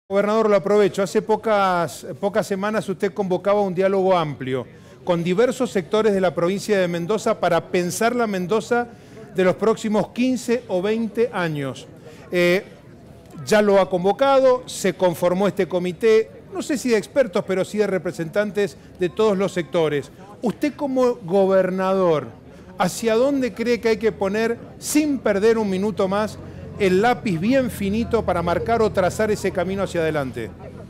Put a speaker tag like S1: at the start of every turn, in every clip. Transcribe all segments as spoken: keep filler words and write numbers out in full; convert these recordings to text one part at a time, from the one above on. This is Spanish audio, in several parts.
S1: Gobernador, lo aprovecho. Hace pocas, pocas semanas usted convocaba un diálogo amplio con diversos sectores de la provincia de Mendoza para pensar la Mendoza de los próximos quince o veinte años. Eh, ya lo ha convocado, se conformó este comité, no sé si de expertos, pero sí de representantes de todos los sectores. Usted como gobernador, ¿hacia dónde cree que hay que poner, sin perder un minuto más, el lápiz bien finito para marcar o trazar ese camino hacia adelante?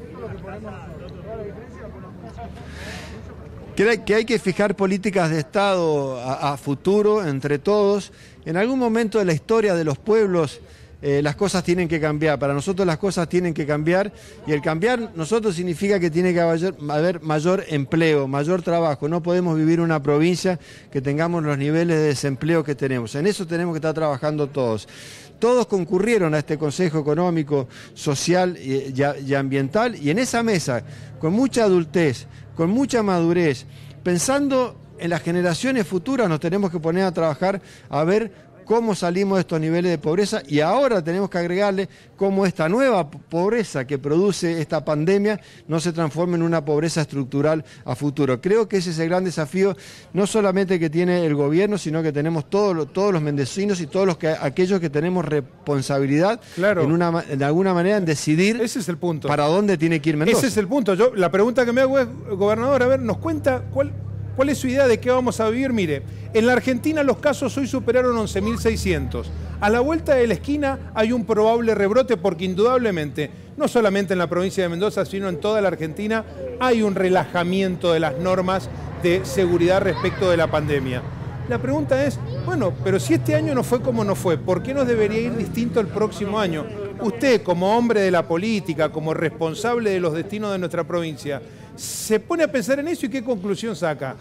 S2: Creo que hay que fijar políticas de Estado a, a futuro entre todos. En algún momento de la historia de los pueblos eh, las cosas tienen que cambiar. Para nosotros las cosas tienen que cambiar y el cambiar nosotros significa que tiene que haber, haber mayor empleo, mayor trabajo. No podemos vivir en una provincia que tengamos los niveles de desempleo que tenemos. En eso tenemos que estar trabajando todos. Todos concurrieron a este Consejo Económico, Social y, y, y Ambiental y en esa mesa, con mucha adultez, con mucha madurez, pensando en las generaciones futuras, nos tenemos que poner a trabajar a ver cómo salimos de estos niveles de pobreza y ahora tenemos que agregarle cómo esta nueva pobreza que produce esta pandemia no se transforme en una pobreza estructural a futuro. Creo que ese es el gran desafío, no solamente que tiene el gobierno, sino que tenemos todos, todos los mendocinos y todos los que, aquellos que tenemos responsabilidad
S1: claro.
S2: en una, de alguna manera en decidir
S1: ese es el punto.
S2: Para dónde tiene que ir Mendoza.
S1: Ese es el punto. Yo, la pregunta que me hago es, gobernador, a ver, nos cuenta cuál... ¿Cuál es su idea de qué vamos a vivir? Mire, en la Argentina los casos hoy superaron once mil seiscientos. A la vuelta de la esquina hay un probable rebrote porque indudablemente, no solamente en la provincia de Mendoza, sino en toda la Argentina, hay un relajamiento de las normas de seguridad respecto de la pandemia. La pregunta es, bueno, pero si este año no fue como no fue, ¿por qué nos debería ir distinto el próximo año? Usted, como hombre de la política, como responsable de los destinos de nuestra provincia, ¿se pone a pensar en eso y qué conclusión saca?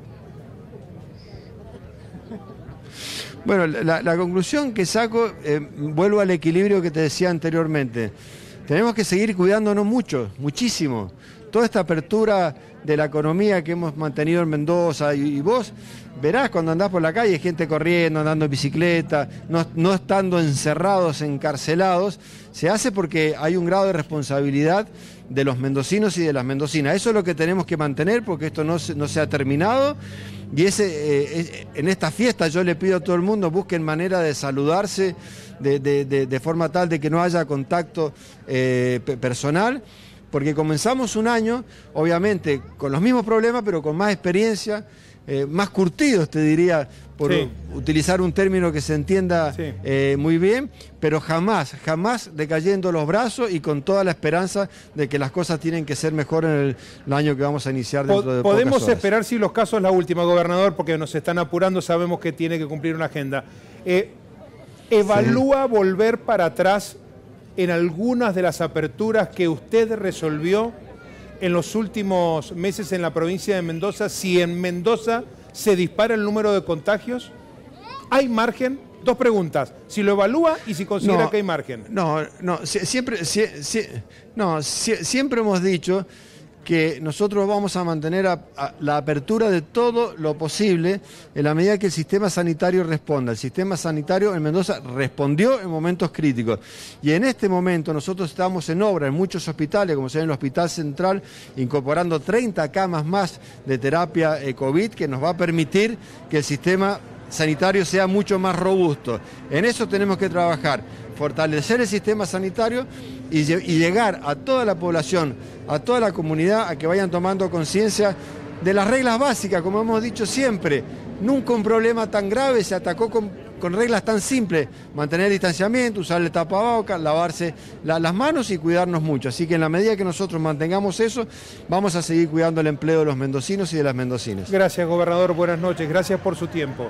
S2: Bueno, la, la conclusión que saco, eh, vuelvo al equilibrio que te decía anteriormente. Tenemos que seguir cuidándonos mucho, muchísimo. Toda esta apertura de la economía que hemos mantenido en Mendoza y, y vos verás cuando andás por la calle gente corriendo, andando en bicicleta, no, no estando encerrados, encarcelados, se hace porque hay un grado de responsabilidad de los mendocinos y de las mendocinas. Eso es lo que tenemos que mantener porque esto no se, no se ha terminado y ese, eh, es, en esta fiesta yo le pido a todo el mundo busquen manera de saludarse de, de, de, de forma tal de que no haya contacto eh, personal. Porque comenzamos un año, obviamente, con los mismos problemas, pero con más experiencia, eh, más curtidos, te diría, por sí. utilizar un término que se entienda sí. eh, muy bien, pero jamás, jamás decayendo los brazos y con toda la esperanza de que las cosas tienen que ser mejor en el, el año que vamos a iniciar dentro de pocas horas.
S1: Podemos esperar, si los casos, la última, gobernador, porque nos están apurando, sabemos que tiene que cumplir una agenda. Eh, ¿Evalúa sí. volver para atrás en algunas de las aperturas que usted resolvió en los últimos meses en la provincia de Mendoza, si en Mendoza se dispara el número de contagios? ¿Hay margen? Dos preguntas, si lo evalúa y si considera no, que hay margen.
S2: No, no, siempre, si, si, no, si, siempre hemos dicho que nosotros vamos a mantener a, a la apertura de todo lo posible en la medida que el sistema sanitario responda. El sistema sanitario en Mendoza respondió en momentos críticos y en este momento nosotros estamos en obra en muchos hospitales, como sea en el Hospital Central, incorporando treinta camas más de terapia eh, COVID que nos va a permitir que el sistema sanitario sea mucho más robusto. En eso tenemos que trabajar, fortalecer el sistema sanitario y, y llegar a toda la población, a toda la comunidad, a que vayan tomando conciencia de las reglas básicas, como hemos dicho siempre. Nunca un problema tan grave se atacó con, con reglas tan simples, mantener el distanciamiento, usar el tapabocas, lavarse la, las manos y cuidarnos mucho. Así que en la medida que nosotros mantengamos eso, vamos a seguir cuidando el empleo de los mendocinos y de las mendocinas.
S1: Gracias, gobernador, buenas noches, gracias por su tiempo.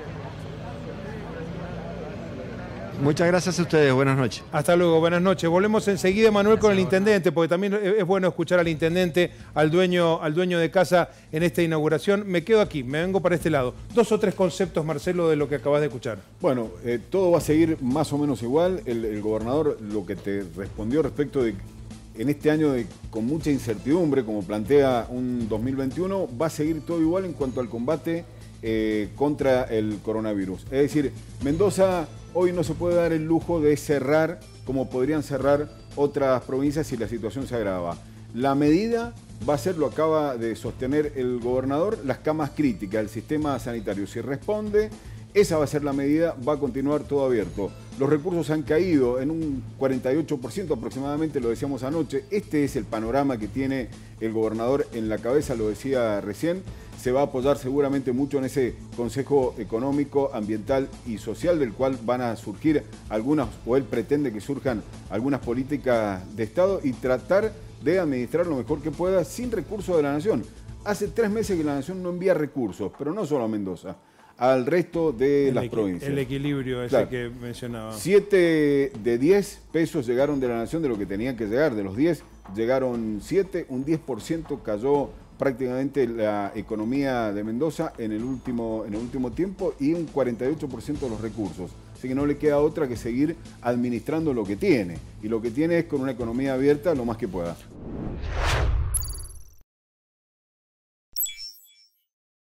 S2: Muchas gracias a ustedes, buenas noches.
S1: Hasta luego, buenas noches. Volvemos enseguida, Manuel, con el intendente, porque también es bueno escuchar al intendente, al dueño, al dueño de casa en esta inauguración. Me quedo aquí, me vengo para este lado. Dos o tres conceptos, Marcelo, de lo que acabas de escuchar.
S3: Bueno, eh, todo va a seguir más o menos igual. El, el gobernador lo que te respondió respecto de en este año de, con mucha incertidumbre, como plantea un dos mil veintiuno, va a seguir todo igual en cuanto al combate eh, contra el coronavirus. Es decir, Mendoza hoy no se puede dar el lujo de cerrar como podrían cerrar otras provincias si la situación se agrava. La medida va a ser, lo acaba de sostener el gobernador, las camas críticas, el sistema sanitario. Si responde, esa va a ser la medida, va a continuar todo abierto. Los recursos han caído en un cuarenta y ocho por ciento aproximadamente, lo decíamos anoche. Este es el panorama que tiene el gobernador en la cabeza, lo decía recién. Se va a apoyar seguramente mucho en ese Consejo Económico, Ambiental y Social, del cual van a surgir algunas, o él pretende que surjan algunas políticas de Estado y tratar de administrar lo mejor que pueda sin recursos de la Nación. Hace tres meses que la Nación no envía recursos, pero no solo a Mendoza, al resto de
S1: el
S3: las
S1: equi
S3: provincias.
S1: El equilibrio ese claro. que mencionaba.
S3: Siete de diez pesos llegaron de la Nación de lo que tenían que llegar. De los diez llegaron siete, un diez por ciento cayó prácticamente la economía de Mendoza en el último, en el último tiempo y un cuarenta y ocho por ciento de los recursos. Así que no le queda otra que seguir administrando lo que tiene. Y lo que tiene es con una economía abierta lo más que pueda.